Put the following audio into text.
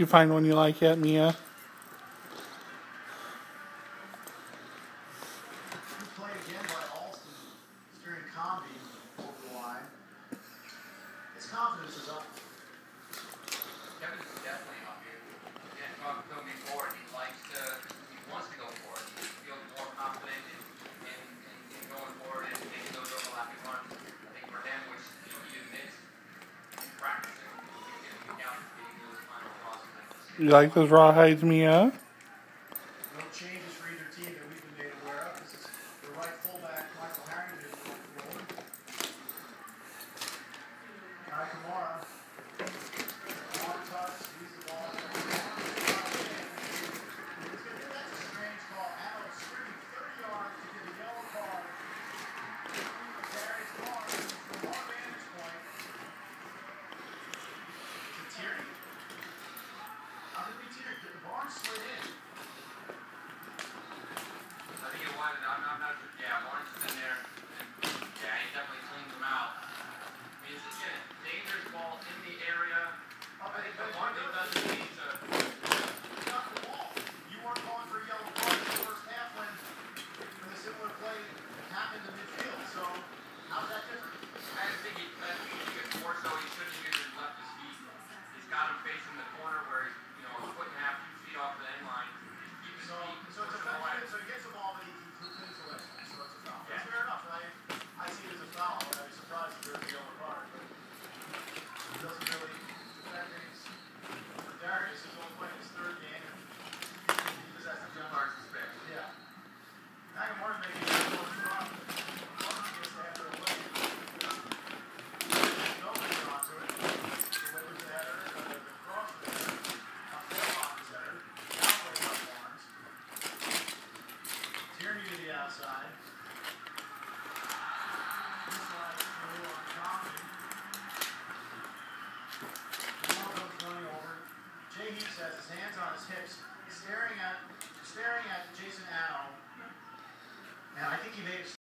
you find one you like yet, Mia? Played again by Alston during comedy over the line. His confidence is up. Kevin's definitely up here. Again, talked to him before, and he wants to go for it. He feels more confident in going for it and making those overlapping runs. I think for him, which he admits, he's practicing. He's getting down to being those final crosses. You like those rawhides, Mia?